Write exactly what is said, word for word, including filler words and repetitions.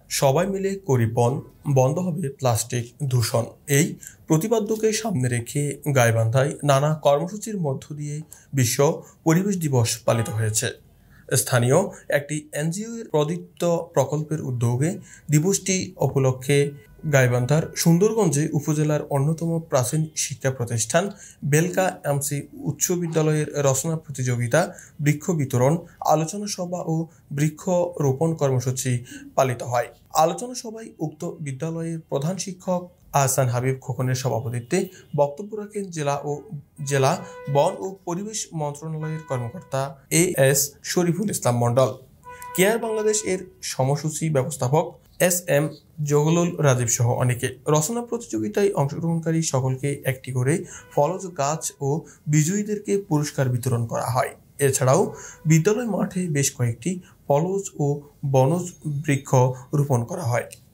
সবাই মিলে করি বন, বন্ধ হবে প্লাস্টিক দূষণ। এই প্রতিপাদ্যকে সামনে রেখে গাইবান্ধায় নানা কর্মসূচির মধ্য দিয়ে বিশ্ব পরিবেশ দিবস পালিত হয়েছে। স্থানীয় একটি এনজিও এর প্রদীপ্ত প্রকল্পের উদ্যোগে দিবসটি উপলক্ষে গাইবান্ধার সুন্দরগঞ্জে উপজেলার অন্যতম প্রাচীন শিক্ষা প্রতিষ্ঠান বেলকা এমসি উচ্চ বিদ্যালয়ের রচনা প্রতিযোগিতা, বৃক্ষ বিতরণ, আলোচনা সভা ও বৃক্ষ রোপণ কর্মসূচি পালিত হয়। আলোচনা সভায় উক্ত বিদ্যালয়ের প্রধান শিক্ষক আহসান হাবিব খোকনের সভাপতিত্বে বক্তব্য রাখেন জেলা ও জেলা বন ও পরিবেশ মন্ত্রণালয়ের কর্মকর্তা A S Shariful Islam Mondal, CARE Bangladesh এর সমসূচি ব্যবস্থাপক এস এম জগলুল রাজীব সহ অনেকে। রচনা প্রতিযোগিতায় অংশগ্রহণকারী সকলকে একটি করে ফলজ গাছ ও বিজয়ীদেরকে পুরস্কার বিতরণ করা হয়। এছাড়াও বিদ্যালয় মাঠে বেশ কয়েকটি ফলজ ও বনজ বৃক্ষ রোপণ করা হয়।